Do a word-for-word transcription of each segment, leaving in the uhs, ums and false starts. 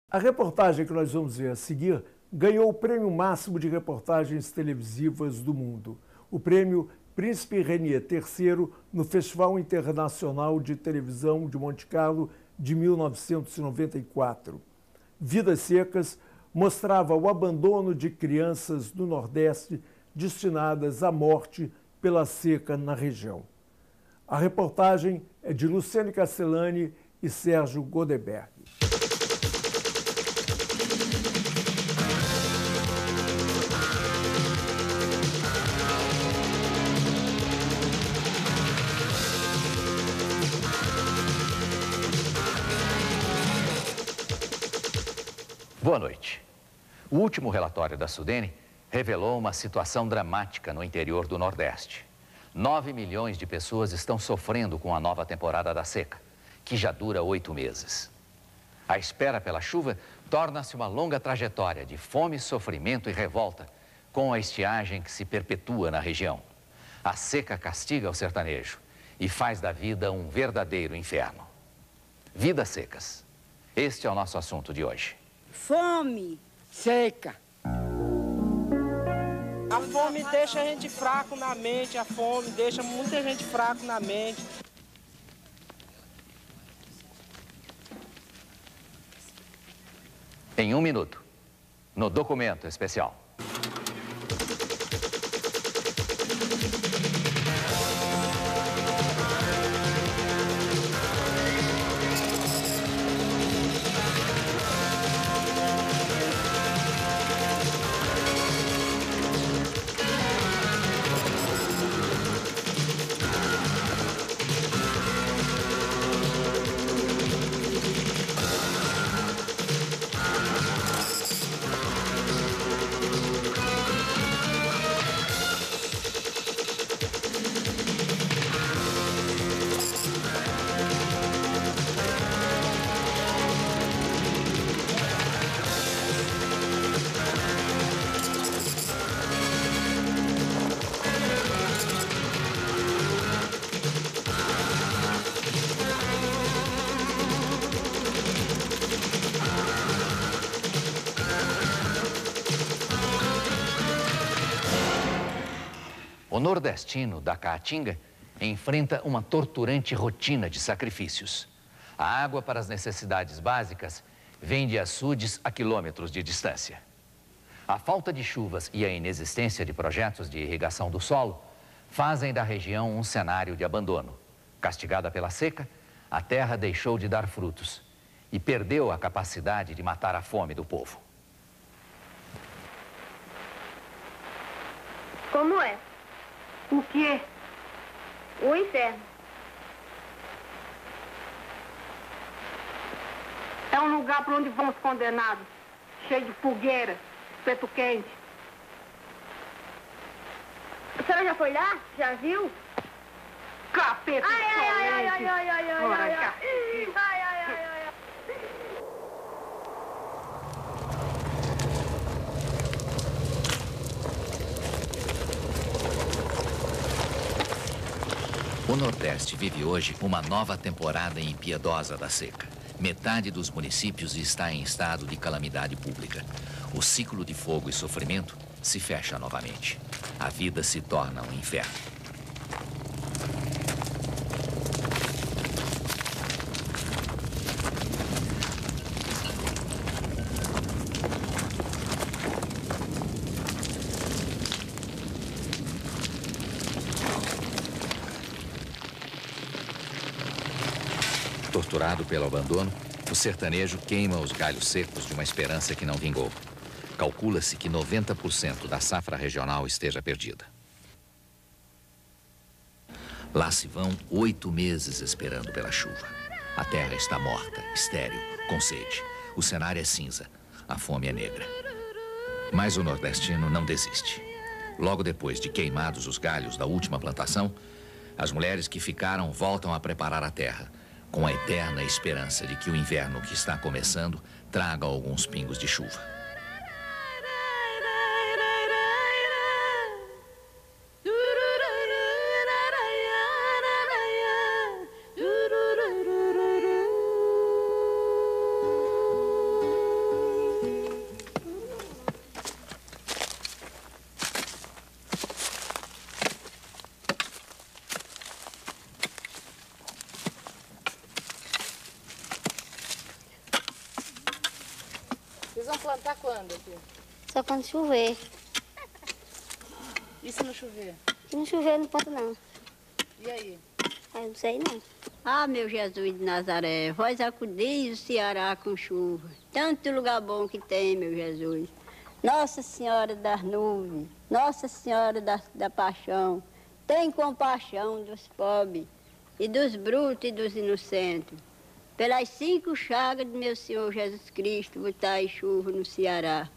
A reportagem que nós vamos ver a seguir ganhou o prêmio máximo de reportagens televisivas do mundo, o prêmio Príncipe Renier terceiro no Festival Internacional de Televisão de Monte Carlo de mil novecentos e noventa e quatro. Vidas Secas mostrava o abandono de crianças do Nordeste destinadas à morte pela seca na região. A reportagem é de Luciane Castellani e Sérgio Godeberg. Boa noite. O último relatório da Sudene revelou uma situação dramática no interior do Nordeste. Nove milhões de pessoas estão sofrendo com a nova temporada da seca, que já dura oito meses. A espera pela chuva torna-se uma longa trajetória de fome, sofrimento e revolta, com a estiagem que se perpetua na região. A seca castiga o sertanejo e faz da vida um verdadeiro inferno. Vidas secas. Este é o nosso assunto de hoje. Fome, seca. A fome deixa a gente fraco na mente, a fome deixa muita gente fraco na mente. Em um minuto, no documento especial. O nordestino da Caatinga enfrenta uma torturante rotina de sacrifícios. A água para as necessidades básicas vem de açudes a quilômetros de distância. A falta de chuvas e a inexistência de projetos de irrigação do solo fazem da região um cenário de abandono. Castigada pela seca, a terra deixou de dar frutos e perdeu a capacidade de matar a fome do povo. Como é? O quê? O inferno. É um lugar para onde vão os condenados, cheio de fogueira, espeto quente. A senhora já foi lá? Já viu? Capeta Ai, ai, ai, ai, ai, insolente. ai, ai, ai, Ora ai, cá. ai, ai, ai, ai, ai. O Nordeste vive hoje uma nova temporada impiedosa da seca. Metade dos municípios está em estado de calamidade pública. O ciclo de fogo e sofrimento se fecha novamente. A vida se torna um inferno. Torturado pelo abandono, o sertanejo queima os galhos secos de uma esperança que não vingou. Calcula-se que noventa por cento da safra regional esteja perdida. Lá se vão oito meses esperando pela chuva. A terra está morta, estéril, com sede. O cenário é cinza, a fome é negra. Mas o nordestino não desiste. Logo depois de queimados os galhos da última plantação, as mulheres que ficaram voltam a preparar a terra, com a eterna esperança de que o inverno que está começando traga alguns pingos de chuva. vão plantar quando aqui? Só quando chover. E se não chover? Se não chover, não planta não. E aí? Eu não sei não. Ah, meu Jesus de Nazaré, vós acudis o Ceará com chuva. Tanto lugar bom que tem, meu Jesus. Nossa Senhora das Nuvens, Nossa Senhora da, da Paixão, tem compaixão dos pobres e dos brutos e dos inocentes. Pelas cinco chagas do meu Senhor Jesus Cristo, botai chuva no Ceará.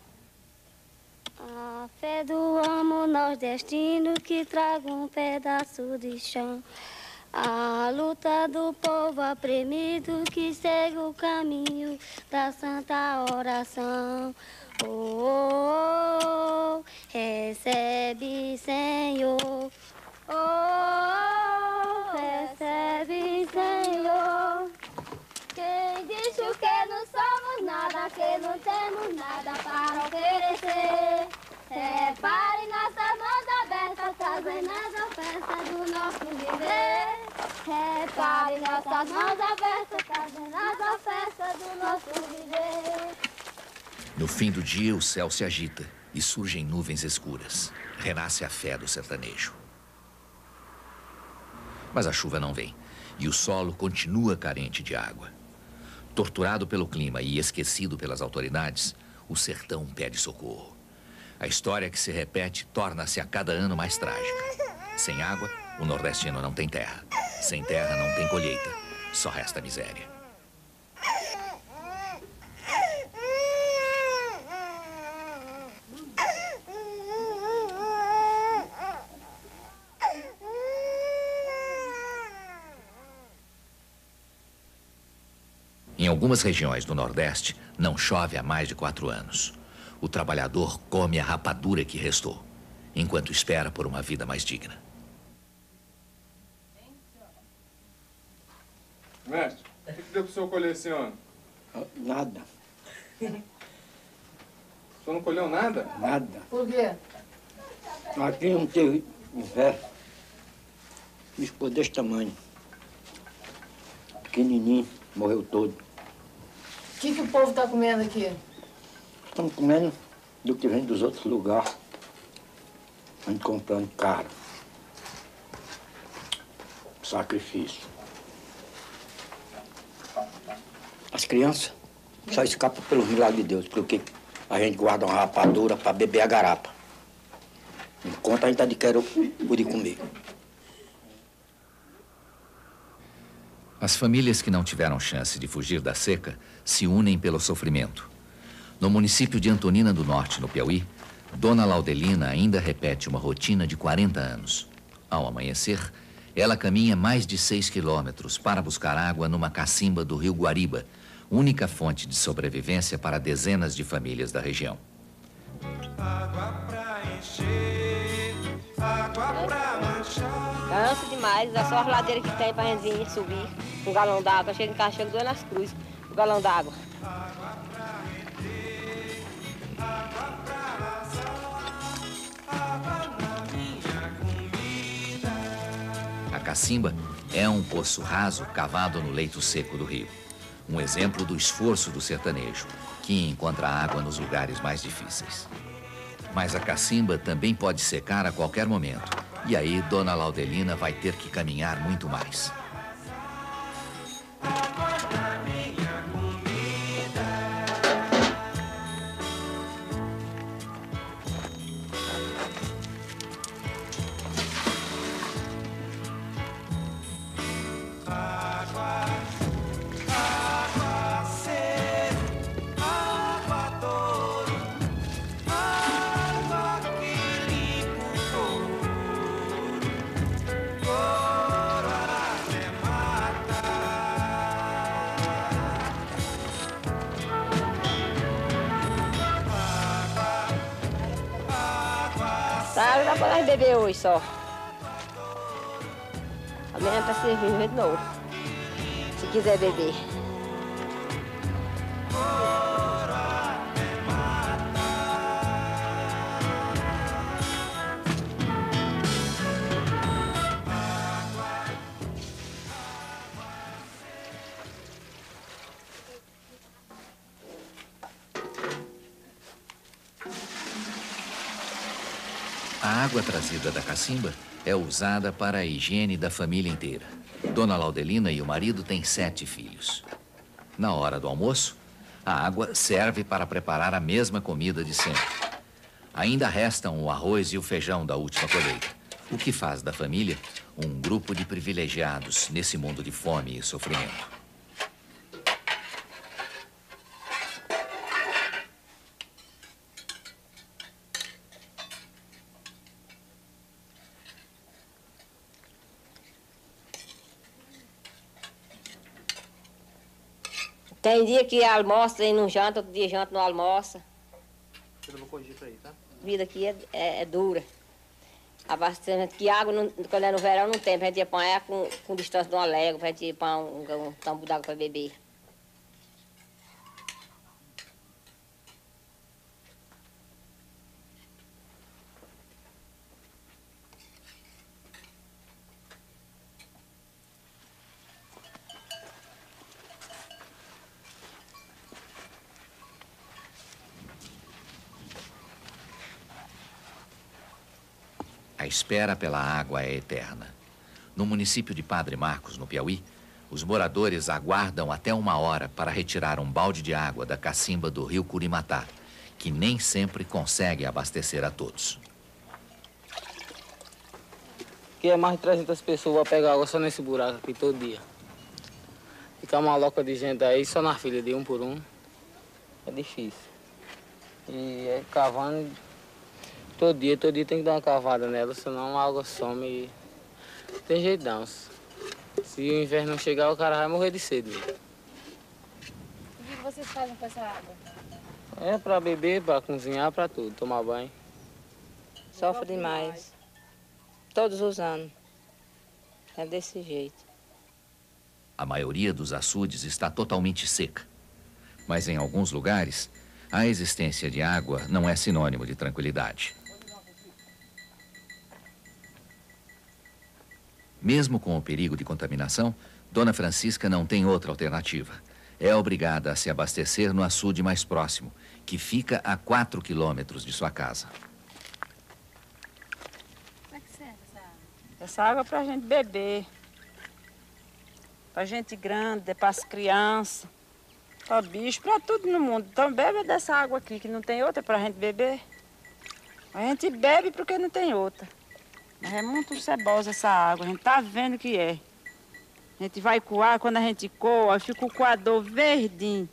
A fé do amo nordestino que traga um pedaço de chão. A luta do povo apremido que segue o caminho da santa oração. Oh, oh, oh, recebe, Senhor. Oh, oh, recebe, Senhor. Quem disse que não somos nada, que não temos nada para oferecer. Repare nossas mãos abertas, trazendo as ofertas do nosso viver. Repare nossas mãos abertas, trazendo as ofertas do nosso viver. No fim do dia, o céu se agita e surgem nuvens escuras. Renasce a fé do sertanejo. Mas a chuva não vem e o solo continua carente de água. Torturado pelo clima e esquecido pelas autoridades, o sertão pede socorro. A história que se repete torna-se a cada ano mais trágica. Sem água, o nordestino não tem terra. Sem terra, não tem colheita. Só resta miséria. Em algumas regiões do Nordeste, não chove há mais de quatro anos. O trabalhador come a rapadura que restou, enquanto espera por uma vida mais digna. Mestre, o que deu pro senhor colher esse ano? Nada. O senhor não colheu nada? Nada. Por quê? Aqui não teve inverno. Bicho ficou desse tamanho. Pequenininho, morreu todo. O que, que o povo tá comendo aqui? Estamos comendo do que vem dos outros lugares. A gente comprando caro. Sacrifício. As crianças só escapam pelos milagres de Deus, porque a gente guarda uma rapadura para beber a garapa. Enquanto a gente adquire o de comer. As famílias que não tiveram chance de fugir da seca se unem pelo sofrimento. No município de Antonina do Norte, no Piauí, Dona Laudelina ainda repete uma rotina de quarenta anos. Ao amanhecer, ela caminha mais de seis quilômetros para buscar água numa cacimba do rio Guariba, única fonte de sobrevivência para dezenas de famílias da região. Água pra encher, água pra manchar. Cansa demais, é só as ladeiras que tem pra gente vir subir. Um galão d'água, chega em casa, chega dois nas cruzes, um galão d'água. A cacimba é um poço raso cavado no leito seco do rio. Um exemplo do esforço do sertanejo, que encontra água nos lugares mais difíceis. Mas a cacimba também pode secar a qualquer momento. E aí, Dona Laudelina vai ter que caminhar muito mais. Tá, dá pra nós beber hoje só. Amanhã tá servindo de novo. Se quiser beber. A água trazida da cacimba é usada para a higiene da família inteira. Dona Laudelina e o marido têm sete filhos. Na hora do almoço, a água serve para preparar a mesma comida de sempre. Ainda restam o arroz e o feijão da última colheita, o que faz da família um grupo de privilegiados nesse mundo de fome e sofrimento. Tem dia que almoça e não janta, outro dia janta e não almoça. Eu vou corrigir pra aí, tá? A vida aqui é, é, é dura. Abastecimento que água, não, quando é no verão, não tem. Pra gente apanhar com, com distância de uma légua, pra gente ir pra um, um, um tambo d'água pra beber. A espera pela água é eterna. No município de Padre Marcos, no Piauí, os moradores aguardam até uma hora para retirar um balde de água da cacimba do rio Curimatá, que nem sempre consegue abastecer a todos. Aqui é mais de trezentas pessoas vão pegar água só nesse buraco aqui todo dia. Fica uma loca de gente aí só na fila de um por um. É difícil. E é cavando todo dia, todo dia tem que dar uma cavada nela, senão a água some e não tem jeito não. Se o inverno não chegar, o cara vai morrer de sede. O que vocês fazem com essa água? É pra beber, pra cozinhar, pra tudo, tomar banho. Sofre demais. Todos os anos. É desse jeito. A maioria dos açudes está totalmente seca. Mas em alguns lugares, a existência de água não é sinônimo de tranquilidade. Mesmo com o perigo de contaminação, Dona Francisca não tem outra alternativa. É obrigada a se abastecer no açude mais próximo, que fica a quatro quilômetros de sua casa. Como é que serve essa água? Essa água é pra gente beber. Pra gente grande, para as crianças, para bicho, para tudo no mundo. Então bebe dessa água aqui, que não tem outra pra gente beber. A gente bebe porque não tem outra. Mas é muito cebosa essa água, a gente tá vendo que é. A gente vai coar, quando a gente coa, fica o coador verdinho.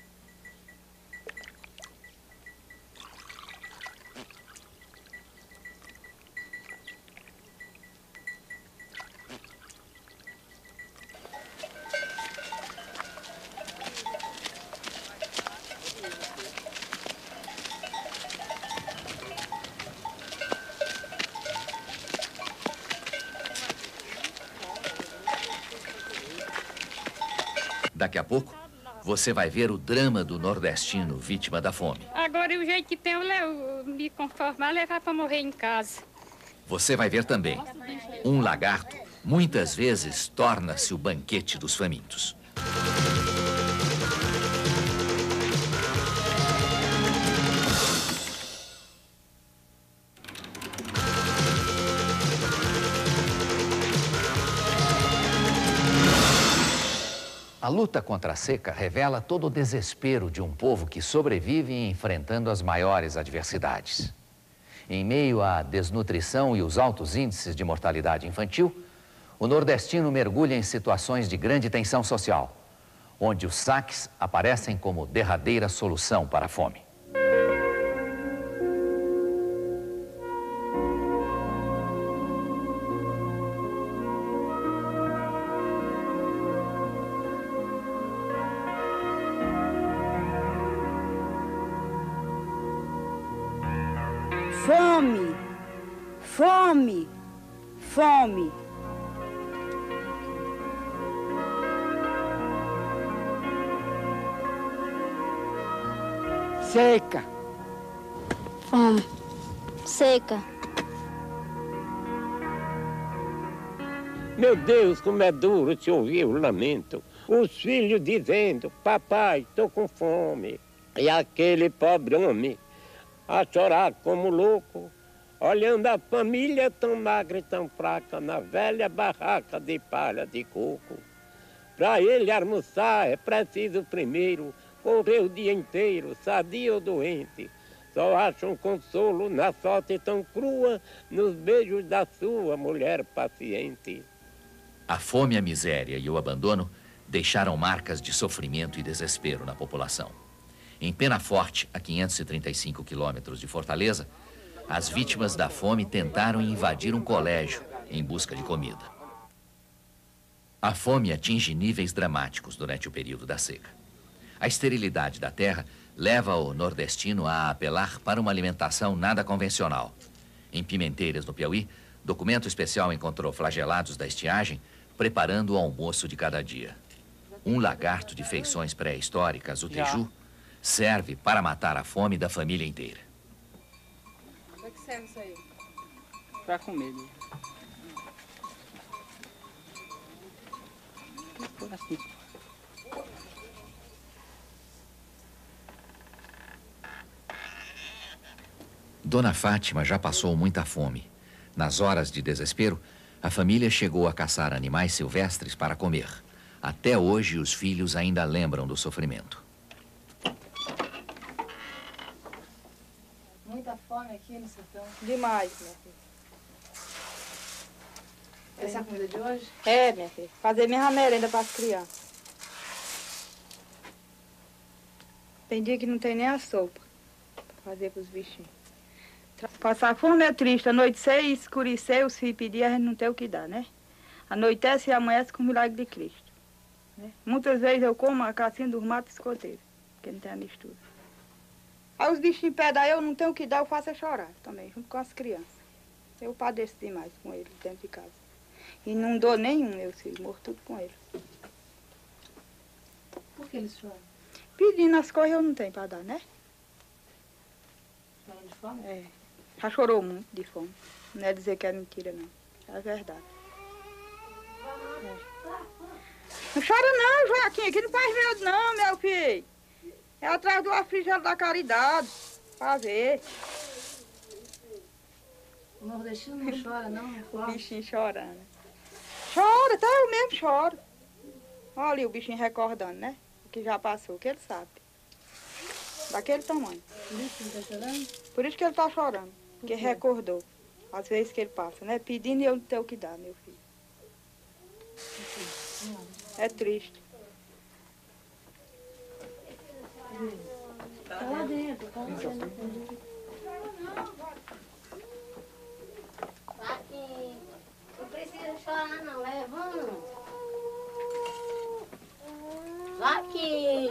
Daqui a pouco, você vai ver o drama do nordestino vítima da fome. Agora, o jeito que tem, eu, levo, me conformar, levar para morrer em casa. Você vai ver também, um lagarto muitas vezes torna-se o banquete dos famintos. A luta contra a seca revela todo o desespero de um povo que sobrevive enfrentando as maiores adversidades. Em meio à desnutrição e os altos índices de mortalidade infantil, o nordestino mergulha em situações de grande tensão social, onde os saques aparecem como derradeira solução para a fome. Fome, fome, fome. Seca. Fome, seca. Meu Deus, como é duro te ouvir o lamento. Os filhos dizendo, papai, tô com fome. E aquele pobre homem a chorar como louco, olhando a família tão magra e tão fraca na velha barraca de palha de coco. Para ele almoçar é preciso primeiro correr o dia inteiro, sadio ou doente. Só acha um consolo na sorte tão crua, nos beijos da sua mulher paciente. A fome, a miséria e o abandono deixaram marcas de sofrimento e desespero na população. Em Penaforte, a quinhentos e trinta e cinco quilômetros de Fortaleza, as vítimas da fome tentaram invadir um colégio em busca de comida. A fome atinge níveis dramáticos durante o período da seca. A esterilidade da terra leva o nordestino a apelar para uma alimentação nada convencional. Em Pimenteiras, no Piauí, documento especial encontrou flagelados da estiagem preparando o almoço de cada dia. Um lagarto de feições pré-históricas, o teju, serve para matar a fome da família inteira. Como é que serve isso aí? Pra comer. Assim. Dona Fátima já passou muita fome. Nas horas de desespero, a família chegou a caçar animais silvestres para comer. Até hoje, os filhos ainda lembram do sofrimento. Muita fome aqui no sertão. Demais, minha filha. Essa é a comida de hoje? É, minha filha. Fazer minha merenda para as crianças. Tem dia que não tem nem a sopa para fazer para os bichinhos. Passar fome é triste. A noite ceia, escurecer, os filhos pedir, a gente não tem o que dar, né? Anoitece e amanhece com o milagre de Cristo. Né? Muitas vezes eu como a cassinha dos matos escoteiros, porque não tem a mistura. Aí os bichinhos pedem, eu não tenho o que dar, eu faço é chorar também, junto com as crianças. Eu padeço demais com eles dentro de casa. E não dou nenhum, meus filhos, morro tudo com eles. Por que eles choram? Pedindo as coisas eu não tenho para dar, né? Choram de fome? É. Já chorou muito de fome. Não é dizer que é mentira, não. É verdade. É. Não chora não, Joaquim. Aqui não faz medo não, meu filho. É atrás do afligado da caridade. Pra ver. O nordestino não chora, não? O bichinho chorando. Chora, até eu mesmo choro. Olha ali o bichinho recordando, né? O que já passou, o que ele sabe. Daquele tamanho. Por isso que ele tá chorando? Por isso que ele tá chorando. Porque recordou. Às vezes que ele passa, né? Pedindo e eu não tenho o que dar, meu filho. É triste. Tá lá dentro, tá lá dentro. Aqui, não precisa chorar não, levanta. Aqui.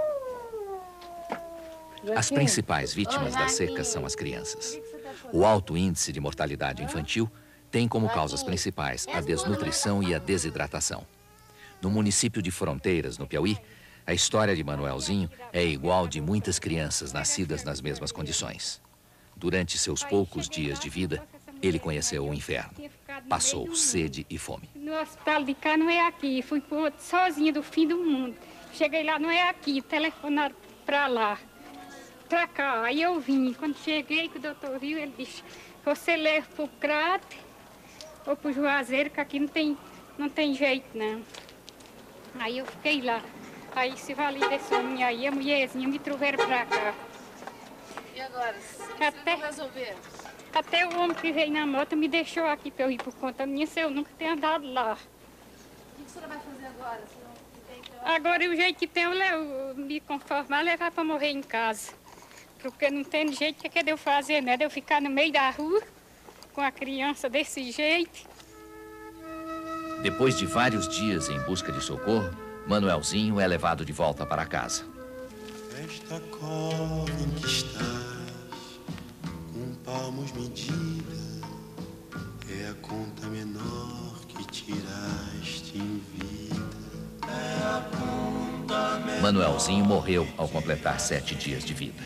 As principais vítimas da seca são as crianças. O alto índice de mortalidade infantil tem como causas principais a desnutrição e a desidratação. No município de Fronteiras, no Piauí, a história de Manuelzinho é igual de muitas crianças nascidas nas mesmas condições. Durante seus poucos dias de vida, ele conheceu o inferno. Passou sede e fome. No hospital de cá não é aqui, fui pro outro sozinha do fim do mundo. Cheguei lá, não é aqui, telefonaram para lá. Pra cá, aí eu vim. Quando cheguei, que o doutor viu, ele disse, você leva pro Crato ou pro Juazeiro, que aqui não tem, não tem jeito, não. Aí eu fiquei lá. Aí se valida essa minha aí, a mulherzinha me trouxeram pra cá. E agora? Até, resolver? até o homem que veio na moto me deixou aqui pra eu ir por conta minha, se eu nunca tenho andado lá. O que a senhora vai fazer agora? Agora o jeito que tem, eu levo, me conformar, levar pra morrer em casa. Porque não tem jeito que eu fazer, né? De eu ficar no meio da rua com a criança desse jeito. Depois de vários dias em busca de socorro, Manuelzinho é levado de volta para casa. Esta cova em que estás, com palmos medidas, é a conta menor que tiraste em vida. É a conta menor. Manuelzinho morreu ao completar sete dias de vida.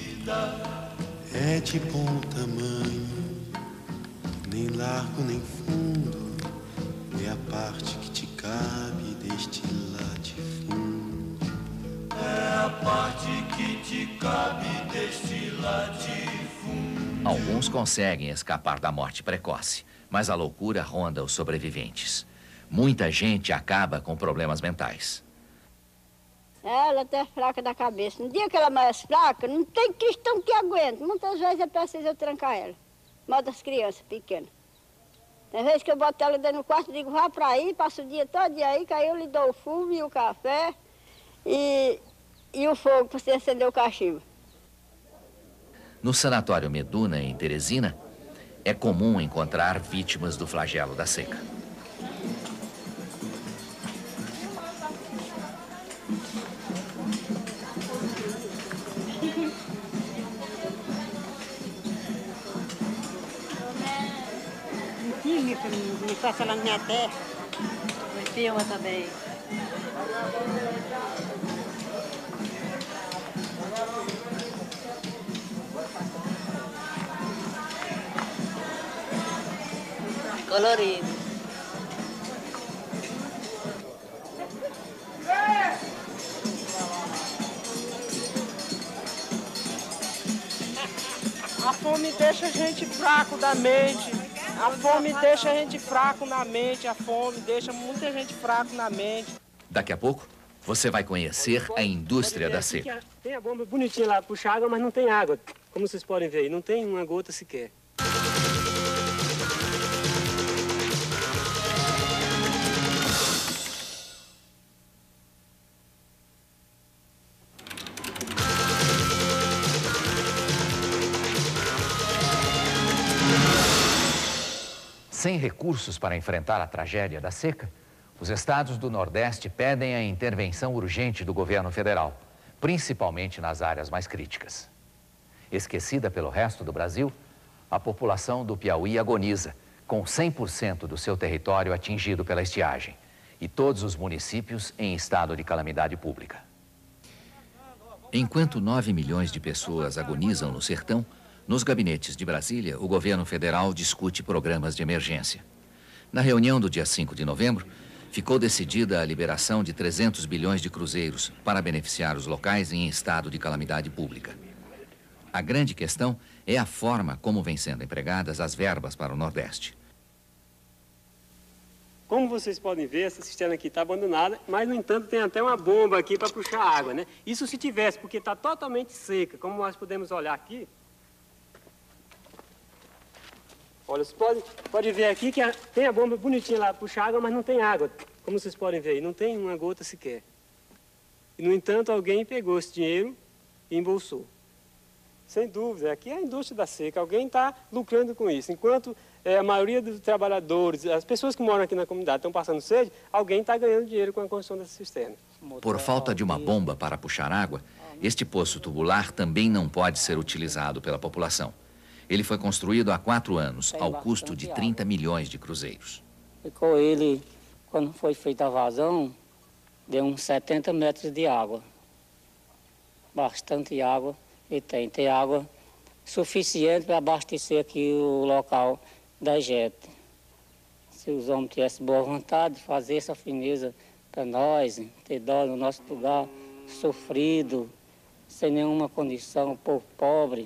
É de bom tamanho, nem largo nem fundo, é a parte que te cabe deste latifúndio. É a parte que te cabe deste latifúndio. Alguns conseguem escapar da morte precoce, mas a loucura ronda os sobreviventes. Muita gente acaba com problemas mentais. Ela até fraca da cabeça. No dia que ela é mais fraca, não tem cristão que aguente. Muitas vezes é preciso eu trancar ela. Mal das crianças pequenas. Tem vezes que eu boto ela dentro do quarto e digo, vá para aí, passa o dia todo aí, que aí eu lhe dou o fumo e o café e, e o fogo para você acender o cachimbo. No sanatório Meduna, em Teresina, é comum encontrar vítimas do flagelo da seca. Me, me passa lá na minha terra. Me filma também. Colorido. A fome deixa a gente fraco da mente. A fome deixa a gente fraco na mente. A fome deixa muita gente fraco na mente. Daqui a pouco, você vai conhecer a indústria da seca. Tem a bomba bonitinha lá, puxa água, mas não tem água. Como vocês podem ver, não tem uma gota sequer. Sem recursos para enfrentar a tragédia da seca, os estados do Nordeste pedem a intervenção urgente do governo federal, principalmente nas áreas mais críticas. Esquecida pelo resto do Brasil, a população do Piauí agoniza, com cem por cento do seu território atingido pela estiagem e todos os municípios em estado de calamidade pública. Enquanto nove milhões de pessoas agonizam no sertão, nos gabinetes de Brasília, o governo federal discute programas de emergência. Na reunião do dia cinco de novembro, ficou decidida a liberação de trezentos bilhões de cruzeiros para beneficiar os locais em estado de calamidade pública. A grande questão é a forma como vêm sendo empregadas as verbas para o Nordeste. Como vocês podem ver, essa cisterna aqui está abandonada, mas, no entanto, tem até uma bomba aqui para puxar água, né? Isso se tivesse, porque está totalmente seca, como nós podemos olhar aqui. Olha, você pode, pode ver aqui que a, tem a bomba bonitinha lá, puxa água, mas não tem água. Como vocês podem ver, não tem uma gota sequer. E, no entanto, alguém pegou esse dinheiro e embolsou. Sem dúvida, aqui é a indústria da seca, alguém está lucrando com isso. Enquanto é, a maioria dos trabalhadores, as pessoas que moram aqui na comunidade estão passando sede, alguém está ganhando dinheiro com a construção dessa cisterna. Por falta de uma bomba para puxar água, este poço tubular também não pode ser utilizado pela população. Ele foi construído há quatro anos, ao custo de trinta milhões de cruzeiros. Ficou ele, quando foi feita a vazão, deu uns setenta metros de água. Bastante água e tem. Tem água suficiente para abastecer aqui o local da gente. Se os homens tivessem boa vontade de fazer essa fineza para nós, ter dó no nosso lugar, sofrido, sem nenhuma condição, povo pobre.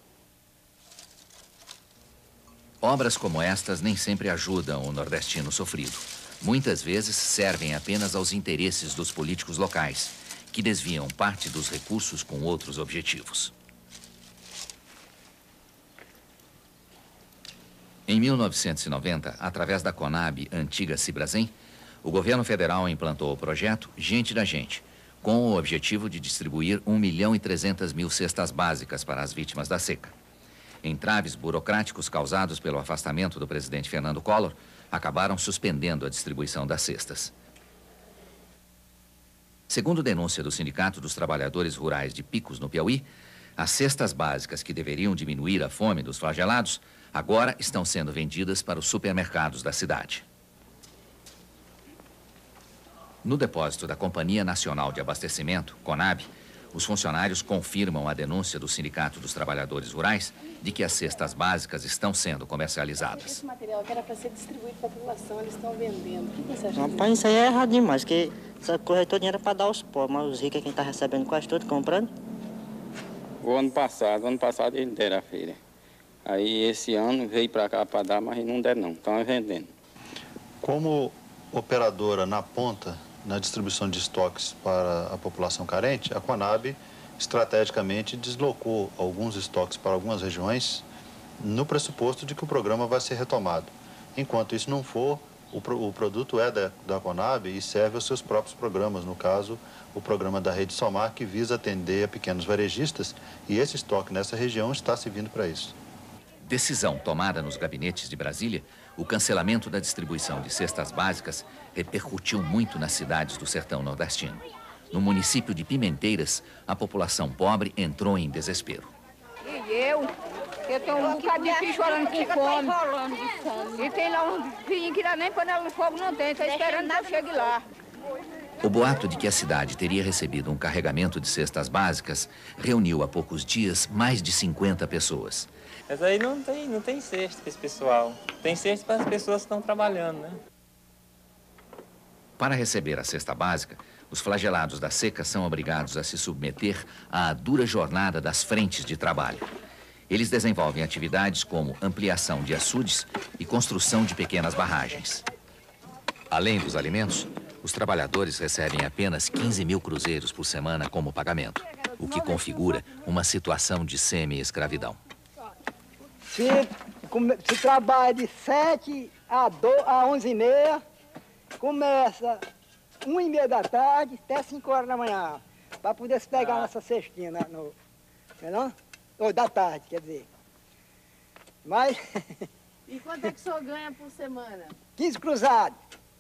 Obras como estas nem sempre ajudam o nordestino sofrido. Muitas vezes servem apenas aos interesses dos políticos locais, que desviam parte dos recursos com outros objetivos. Em mil novecentos e noventa, através da Conab, antiga Cibrasen, o governo federal implantou o projeto Gente da Gente, com o objetivo de distribuir um milhão e trezentas mil cestas básicas para as vítimas da seca. Entraves burocráticos causados pelo afastamento do presidente Fernando Collor acabaram suspendendo a distribuição das cestas. Segundo denúncia do Sindicato dos Trabalhadores Rurais de Picos, no Piauí, as cestas básicas que deveriam diminuir a fome dos flagelados agora estão sendo vendidas para os supermercados da cidade. No depósito da Companhia Nacional de Abastecimento, Conab, os funcionários confirmam a denúncia do Sindicato dos Trabalhadores Rurais de que as cestas básicas estão sendo comercializadas. Esse material que era para ser distribuído para a população, eles estão vendendo. O que você acha? Rapaz, isso aí é errado demais, porque essa coisa toda era para dar aos pobres, mas os ricos é quem está recebendo quase tudo, comprando. O ano passado, ano passado eles deram a feira. Aí esse ano veio para cá para dar, mas não der não, estão vendendo. Como operadora na ponta, na distribuição de estoques para a população carente, a Conab estrategicamente deslocou alguns estoques para algumas regiões no pressuposto de que o programa vai ser retomado. Enquanto isso não for, o, pro, o produto é da, da Conab e serve aos seus próprios programas, no caso, o programa da Rede Somar, que visa atender a pequenos varejistas, e esse estoque nessa região está servindo para isso. Decisão tomada nos gabinetes de Brasília, o cancelamento da distribuição de cestas básicas repercutiu muito nas cidades do sertão nordestino. No município de Pimenteiras, a população pobre entrou em desespero. E eu, eu tenho um bocado de filho chorando com fome. E tem lá um filhinho que dá nem panela no fogo, não tem, está esperando que eu chegue lá. O boato de que a cidade teria recebido um carregamento de cestas básicas reuniu há poucos dias mais de cinquenta pessoas. Mas aí não tem, não tem cesto para esse pessoal. Tem cesto para as pessoas que estão trabalhando, né? Para receber a cesta básica, os flagelados da seca são obrigados a se submeter à dura jornada das frentes de trabalho. Eles desenvolvem atividades como ampliação de açudes e construção de pequenas barragens. Além dos alimentos, os trabalhadores recebem apenas quinze mil cruzeiros por semana como pagamento, o que configura uma situação de semi-escravidão. Se, se trabalha de sete a onze e meia, começa uma e meia da tarde até cinco horas da manhã, para poder se pegar ah. nessa cestinha, né, no, não? Ou da tarde, quer dizer. Mas... E quanto é que o senhor ganha por semana? quinze cruzados.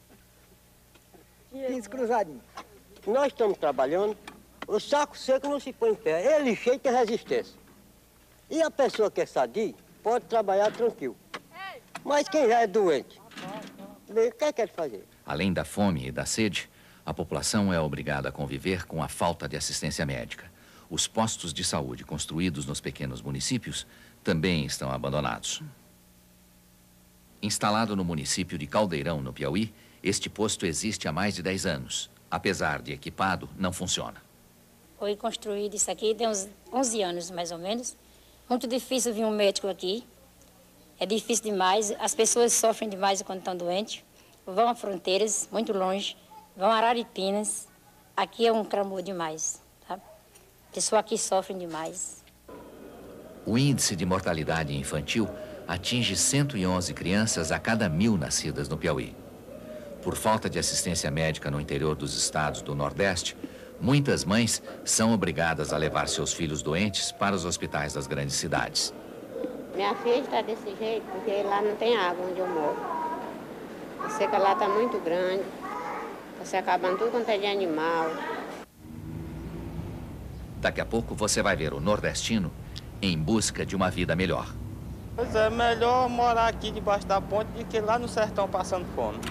quinze cruzadinhos. Nós estamos trabalhando, o saco seco não se põe em pé, ele cheio tem resistência. E a pessoa que é sadia pode trabalhar tranquilo. Mas quem já é doente, o que é que ele fazer? Além da fome e da sede, a população é obrigada a conviver com a falta de assistência médica. Os postos de saúde construídos nos pequenos municípios também estão abandonados. Instalado no município de Caldeirão, no Piauí, este posto existe há mais de dez anos. Apesar de equipado, não funciona. Foi construído isso aqui tem uns onze anos, mais ou menos. Muito difícil vir um médico aqui. É difícil demais. As pessoas sofrem demais quando estão doentes. Vão a fronteiras, muito longe. Vão a Araripinas. Aqui é um clamor demais. Tá? Pessoas aqui sofrem demais. O índice de mortalidade infantil atinge cento e onze crianças a cada mil nascidas no Piauí. Por falta de assistência médica no interior dos estados do Nordeste, muitas mães são obrigadas a levar seus filhos doentes para os hospitais das grandes cidades. Minha filha está desse jeito porque lá não tem água onde eu moro. A seca lá está muito grande, está se acabando tudo quanto é de animal. Daqui a pouco você vai ver o nordestino em busca de uma vida melhor. Pois é, melhor morar aqui debaixo da ponte do que lá no sertão passando fome.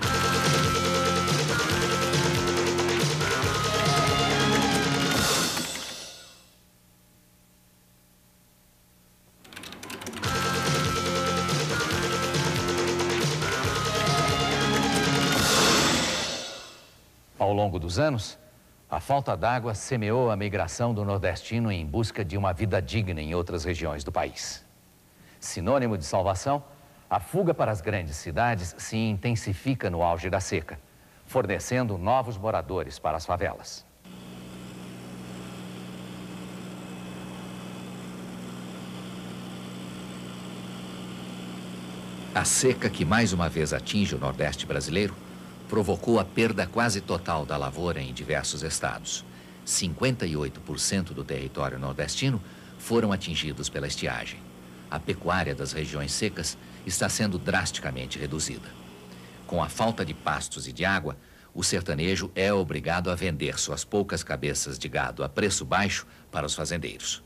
Ao longo dos anos, a falta d'água semeou a migração do nordestino em busca de uma vida digna em outras regiões do país. Sinônimo de salvação, a fuga para as grandes cidades se intensifica no auge da seca, fornecendo novos moradores para as favelas. A seca que mais uma vez atinge o Nordeste brasileiro provocou a perda quase total da lavoura em diversos estados. cinquenta e oito por cento do território nordestino foram atingidos pela estiagem. A pecuária das regiões secas está sendo drasticamente reduzida. Com a falta de pastos e de água, o sertanejo é obrigado a vender suas poucas cabeças de gado a preço baixo para os fazendeiros.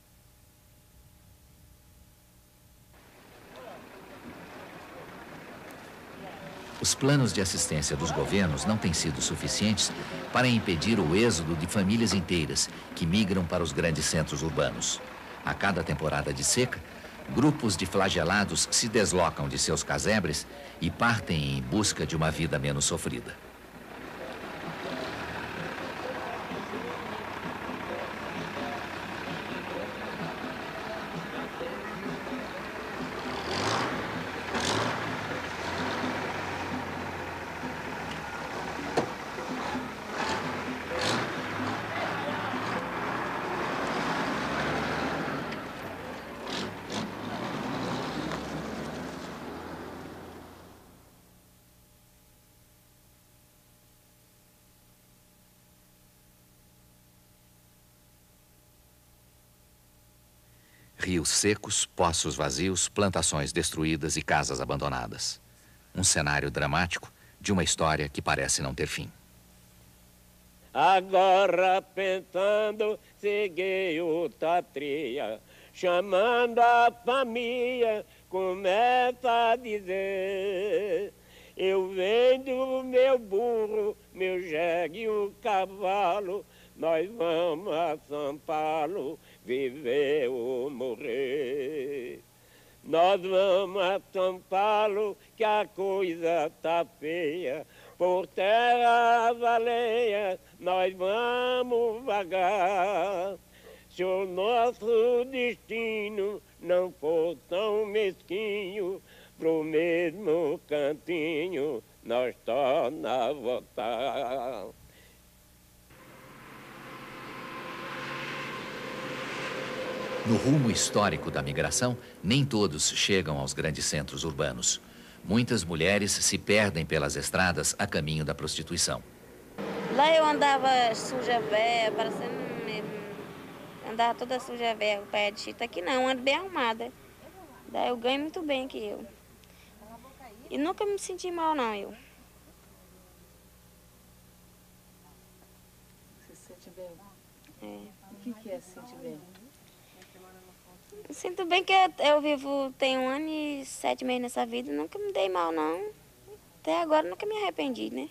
Os planos de assistência dos governos não têm sido suficientes para impedir o êxodo de famílias inteiras que migram para os grandes centros urbanos. A cada temporada de seca, grupos de flagelados se deslocam de seus casebres e partem em busca de uma vida menos sofrida. Rios secos, poços vazios, plantações destruídas e casas abandonadas. Um cenário dramático de uma história que parece não ter fim. Agora pensando, segui outra trilha, chamando a família, começa a dizer: eu vendo meu burro, meu jegue e o cavalo, nós vamos a São Paulo, viver ou morrer. Nós vamos a São Paulo, que a coisa tá feia, por terra alheia, nós vamos vagar. Se o nosso destino não for tão mesquinho, pro mesmo cantinho nós torna a voltar. No rumo histórico da migração, nem todos chegam aos grandes centros urbanos. Muitas mulheres se perdem pelas estradas a caminho da prostituição. Lá eu andava suja véia, parecendo mesmo. Andava toda suja véia, com pé de chita. Aqui não, ando bem arrumada. Daí eu ganho muito bem que eu. E nunca me senti mal, não, eu. Você se sente bem? É. O que, que é se sentir bem? Eu sinto bem que eu vivo, tenho um ano e sete meses nessa vida, nunca me dei mal, não. Até agora nunca me arrependi, né?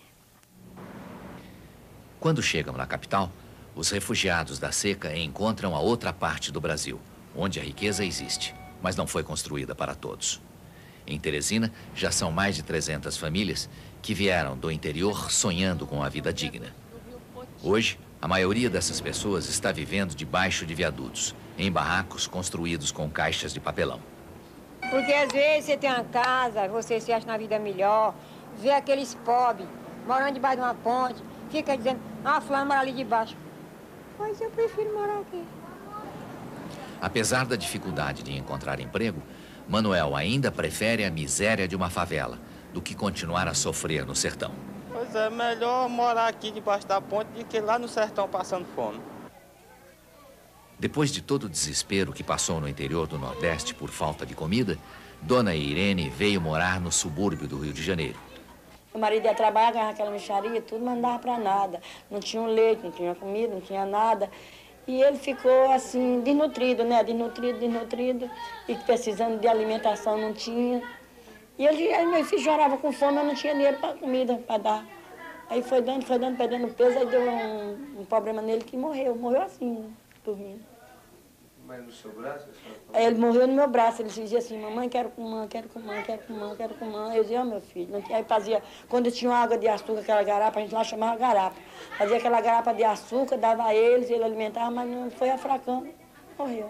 Quando chegam na capital, os refugiados da seca encontram a outra parte do Brasil, onde a riqueza existe, mas não foi construída para todos. Em Teresina, já são mais de trezentas famílias que vieram do interior sonhando com a vida digna. Hoje, a maioria dessas pessoas está vivendo debaixo de viadutos, em barracos construídos com caixas de papelão. Porque às vezes você tem uma casa, você se acha na vida melhor, vê aqueles pobres morando debaixo de uma ponte, fica dizendo, ah, fulano mora ali debaixo. Mas eu prefiro morar aqui. Apesar da dificuldade de encontrar emprego, Manuel ainda prefere a miséria de uma favela do que continuar a sofrer no sertão. Pois é, melhor morar aqui debaixo da ponte do que lá no sertão passando fome. Depois de todo o desespero que passou no interior do Nordeste por falta de comida, Dona Irene veio morar no subúrbio do Rio de Janeiro. O marido ia trabalhar, ganhava aquela mixaria, tudo, mas não dava para nada. Não tinha um leite, não tinha comida, não tinha nada. E ele ficou assim, desnutrido, né? Desnutrido, desnutrido, e precisando de alimentação não tinha. E ele, aí meu filho chorava com fome, mas não tinha dinheiro para comida para dar. Aí foi dando, foi dando, perdendo peso, aí deu um, um problema nele que morreu. Morreu assim, dormindo. Mas no seu braço? Aí ele morreu no meu braço, ele dizia assim, mamãe, quero comã, quero comã, quero comã, quero comã. Eu dizia, ó, meu filho, não tinha. Aí fazia, quando tinha água de açúcar, aquela garapa, a gente lá chamava garapa. Fazia aquela garapa de açúcar, dava a eles, ele alimentava, mas não foi afracando, morreu.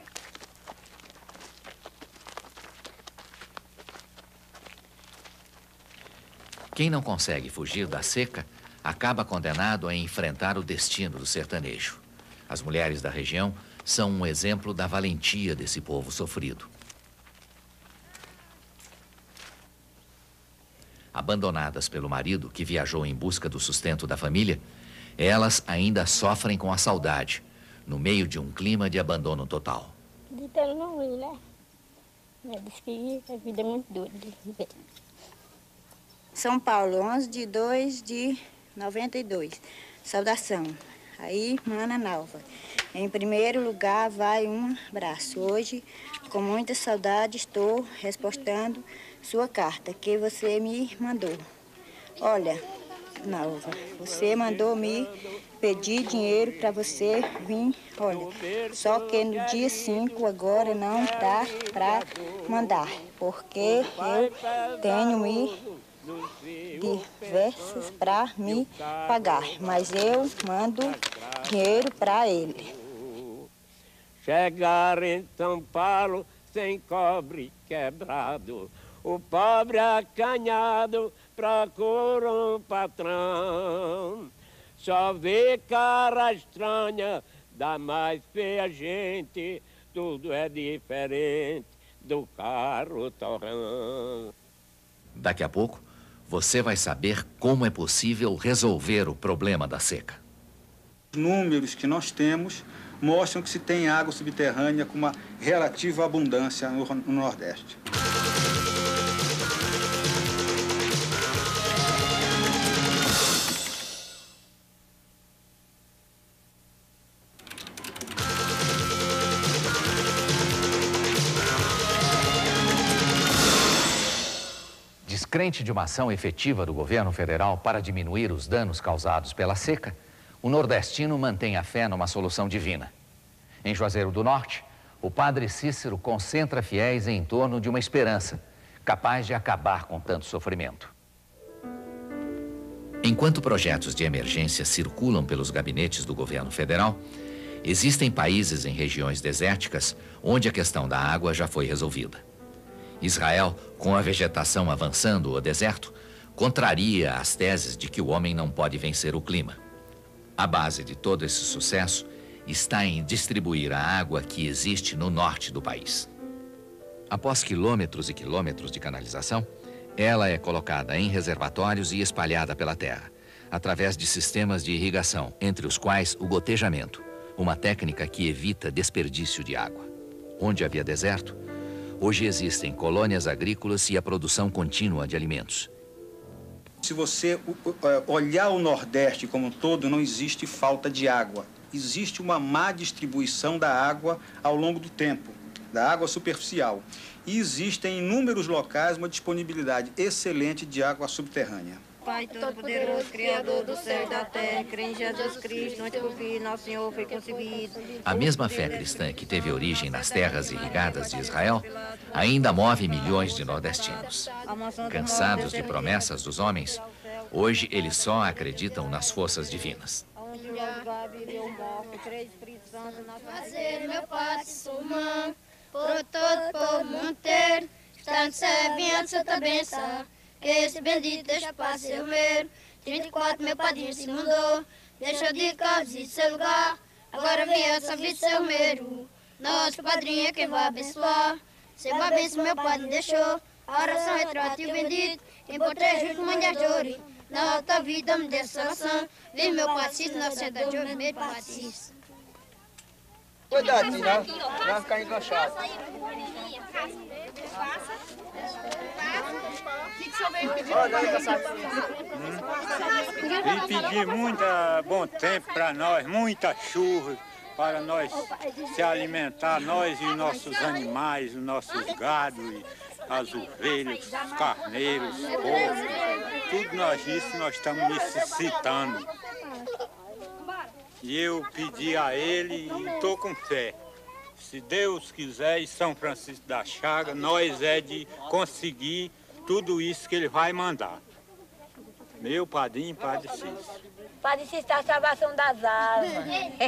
Quem não consegue fugir da seca acaba condenado a enfrentar o destino do sertanejo. As mulheres da região são um exemplo da valentia desse povo sofrido. Abandonadas pelo marido, que viajou em busca do sustento da família, elas ainda sofrem com a saudade, no meio de um clima de abandono total. De ter não ir, né? Diz que a vida é muito dura. São Paulo, onze de dois de noventa e dois. Saudação. Aí, Mana Nalva. Em primeiro lugar, vai um abraço. Hoje, com muita saudade, estou respostando sua carta que você me mandou. Olha, Nalva, você mandou me pedir dinheiro para você vir. Olha, só que no dia cinco agora não dá para mandar, porque eu tenho me diversas para me pagar, mas eu mando dinheiro para ele. Chegar em São Paulo sem cobre quebrado, o pobre acanhado procura um patrão. Só vê cara estranha, dá mais feia gente, tudo é diferente do carro torrão. Daqui a pouco, você vai saber como é possível resolver o problema da seca. Os números que nós temos mostram que se tem água subterrânea com uma relativa abundância no, no Nordeste. Descrente de uma ação efetiva do governo federal para diminuir os danos causados pela seca, o nordestino mantém a fé numa solução divina. Em Juazeiro do Norte, o padre Cícero concentra fiéis em torno de uma esperança capaz de acabar com tanto sofrimento. Enquanto projetos de emergência circulam pelos gabinetes do governo federal, existem países em regiões desérticas onde a questão da água já foi resolvida. Israel, com a vegetação avançando o deserto, contraria as teses de que o homem não pode vencer o clima. A base de todo esse sucesso está em distribuir a água que existe no norte do país. Após quilômetros e quilômetros de canalização, ela é colocada em reservatórios e espalhada pela terra, através de sistemas de irrigação, entre os quais o gotejamento, uma técnica que evita desperdício de água. Onde havia deserto, hoje existem colônias agrícolas e a produção contínua de alimentos. Se você olhar o Nordeste como um todo, não existe falta de água. Existe uma má distribuição da água ao longo do tempo, da água superficial. E existe em inúmeros locais uma disponibilidade excelente de água subterrânea. Pai Todo-Poderoso, Criador do céu e da terra, crê em Jesus Cristo, onde por Filho nosso Senhor foi concebido. A mesma fé cristã que teve origem nas terras irrigadas de Israel ainda move milhões de nordestinos. Cansados de promessas dos homens, hoje eles só acreditam nas forças divinas. Fazer meu passo sumão, por todo povo monteiro, está no céu e a santa benção. Que esse bendito deixa para seu meiro. trinta e quatro meu padrinho se mudou, deixou de casa e seu lugar. Agora vem essa vida seu meiro. Nosso padrinho é quem vai abençoar. Seu abenço meu padre deixou. A oração retrata e o bendito. Quem por três juntos manhãs de ouro. Na outra vida me dê salvação. Vive meu patrício, na senda de ouro, meio patrício. Cuidado, não vai ficar enganchado. E pedir muito bom tempo para nós, muita chuva para nós se alimentar, nós e nossos animais, os nossos gados, as ovelhas, os carneiros, os porcos, tudo nós isso nós estamos necessitando. E eu pedi a ele e estou com fé. Se Deus quiser, e São Francisco da Chaga, nós é de conseguir tudo isso que ele vai mandar. Meu padrinho, Padre Cícero. Padre Cícero está a salvação das almas.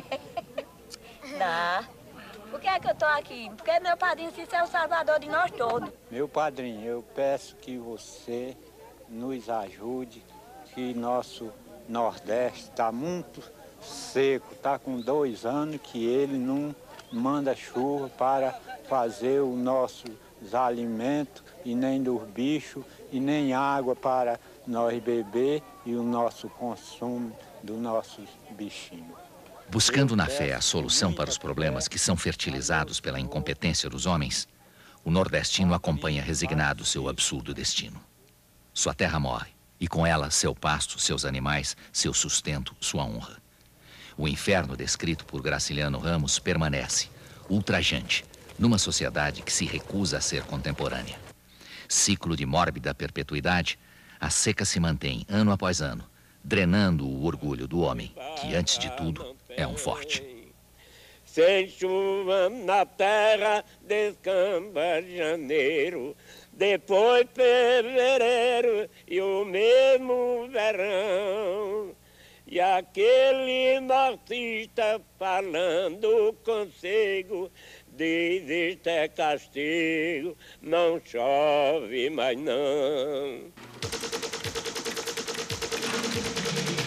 Dá. Por que é que eu estou aqui? Porque meu padrinho Cícero é o salvador de nós todos. Meu padrinho, eu peço que você nos ajude, que nosso Nordeste está muito seco, está com dois anos que ele não manda chuva para fazer os nossos alimentos e nem dos bichos e nem água para nós beber e o nosso consumo dos nossos bichinhos. Buscando na fé a solução para os problemas que são fertilizados pela incompetência dos homens, o nordestino acompanha resignado seu absurdo destino. Sua terra morre e com ela seu pasto, seus animais, seu sustento, sua honra. O inferno descrito por Graciliano Ramos permanece, ultrajante, numa sociedade que se recusa a ser contemporânea. Ciclo de mórbida perpetuidade, a seca se mantém ano após ano, drenando o orgulho do homem, que antes de tudo é um forte. Sem chuva na terra descamba janeiro, depois fevereiro e o mesmo verão. E aquele nortista falando consigo, diz isto é castigo, não chove mais não.